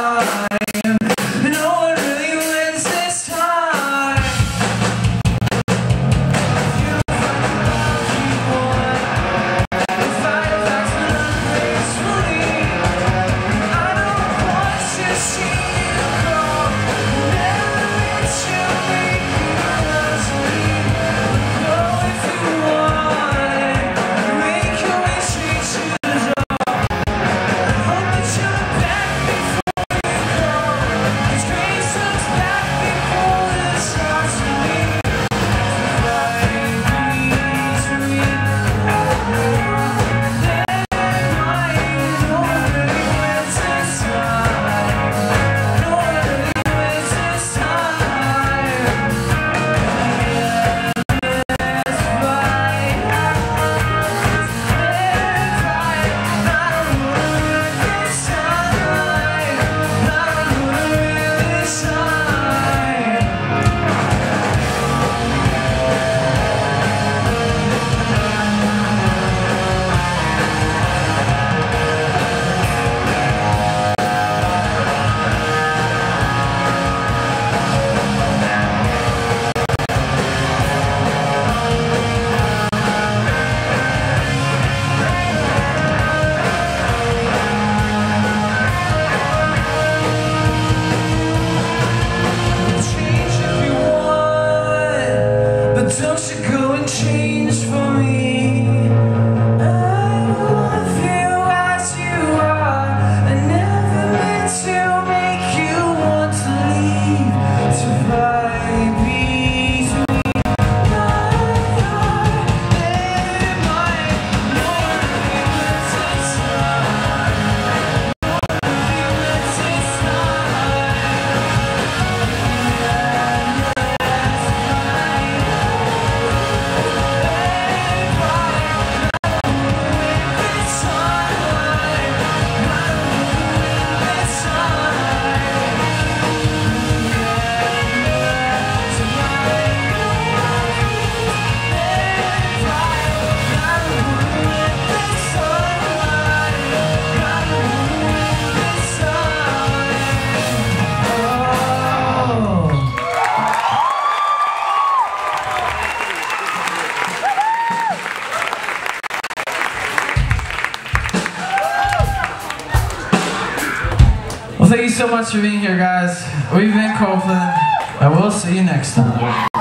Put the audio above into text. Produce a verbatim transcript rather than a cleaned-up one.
Don't you go and change for me. I love you as you are. I never meant to make you want to leave. To fight between my heart and mine. Nobody lets it slide. Nobody lets it slide. Well, thank you so much for being here, guys. We've been Copeland, and we'll see you next time.